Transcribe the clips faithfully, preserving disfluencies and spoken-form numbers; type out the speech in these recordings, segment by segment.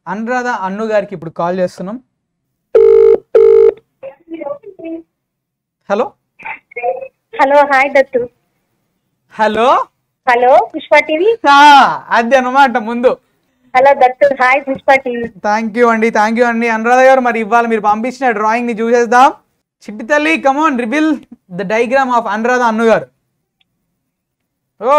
అనురాధ అన్ను గారికి ఇప్పుడు కాల్ చేస్తున్నాం. Hello hello hi Dattu. Hello hello Pushpa TV. అది అన్నమాట ముందు. Hello Dattu hi Pushpa TV. Thank you అండి థ్యాంక్ యూ అండి అనురాధ గారు. మరి ఇవాళ మీరు పంపించిన డ్రాయింగ్ ని చూసేద్దాం. చిట్టి తల్లి come on reveal the diagram of Anuradha Annu garu. Oh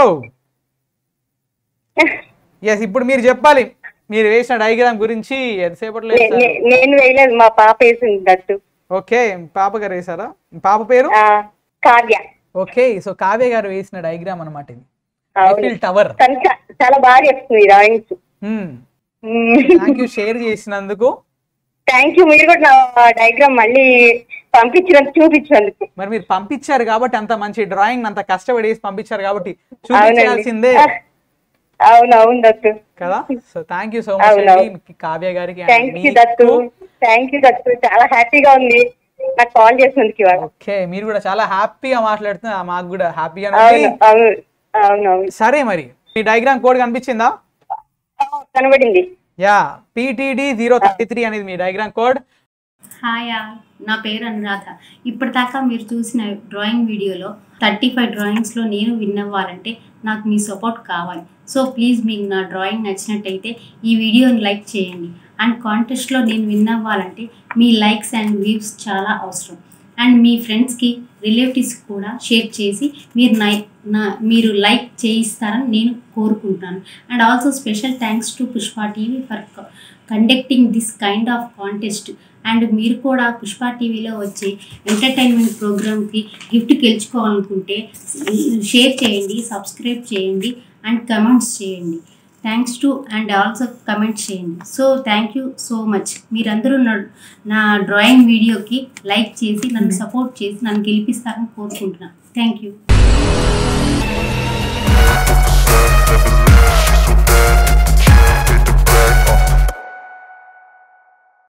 yes, ఇప్పుడు మీరు చెప్పాలి మీరు వేసిన డయాగ్రామ్ గురించి. ఎంతసేపట్లో నేను వేయలేదు, మా పాప వేసింది దత్తు. ఓకే, పాప గారు వేసారా? పాప పేరు కావ్య. ఓకే, సో కావ్య గారు వేసిన డయాగ్రామ్ అన్నమాట ఇది. Eiffel tower. చాలా బాగా చెప్తుంది డ్రాయింగ్స్. థ్యాంక్ యూ షేర్ చేసినందుకు. Thank you. మీరు కూడా నా డయాగ్రామ్ మళ్ళీ పంపించినందుకు, చూపించినందుకు. మరి మీరు పంపించారు కాబట్టి, అంత మంచి డ్రాయింగ్ అంత కష్టపడి పంపించారు కాబట్టి చూపించాల్సిందే. అవునవును దత్తు కదా. So thank you so much అండి కావ్య గారికి. Thank you Dattu. Thank you Dattu. చాలా హ్యాపీగా ఉంది నాకు కాల్ చేసినందుకు. ఓకే, మీరు కూడా చాలా హ్యాపీగా మాట్లాడుతున్నారు, మాకు కూడా హ్యాపీగా. అవునవును. సరే, మరి మీ డయాగ్రామ్ కోడ్ కనిపించిందా? కనబడింది. Yeah, PTD zero thirty three అనేది మీ డయాగ్రామ్ కోడ్. హాయ్, నా పేరు అనురాధ. ఇప్పటిదాకా మీరు చూసిన డ్రాయింగ్ వీడియోలో థర్టీ ఫైవ్ డ్రాయింగ్స్లో నేను విన్ అవ్వాలంటే నాకు మీ సపోర్ట్ కావాలి. సో ప్లీజ్ మీకు నా డ్రాయింగ్ నచ్చినట్టయితే ఈ వీడియోని లైక్ చేయండి. అండ్ కాంటెస్ట్లో నేను విన్ అవ్వాలంటే మీ లైక్స్ అండ్ వ్యూస్ చాలా అవసరం. అండ్ మీ ఫ్రెండ్స్కి రిలేటివ్స్కి కూడా షేర్ చేసి మీరు నై నా మీరు లైక్ చేయిస్తారని నేను కోరుకుంటున్నాను. And also special thanks to Pushpa TV for conducting this kind of contest. And మీరు కూడా పుష్ప టీవీలో వచ్చే ఎంటర్టైన్మెంట్ ప్రోగ్రామ్కి గిఫ్ట్ గెలుచుకోవాలనుకుంటే షేర్ చేయండి, సబ్స్క్రైబ్ చేయండి అండ్ కమెంట్స్ చేయండి. Thanks to and also comments చేయండి. So thank you so much. మీరందరూ నా నా డ్రాయింగ్ వీడియోకి లైక్ చేసి నన్ను సపోర్ట్ చేసి నన్ను గెలిపిస్తారని కోరుకుంటున్నాను. Thank you.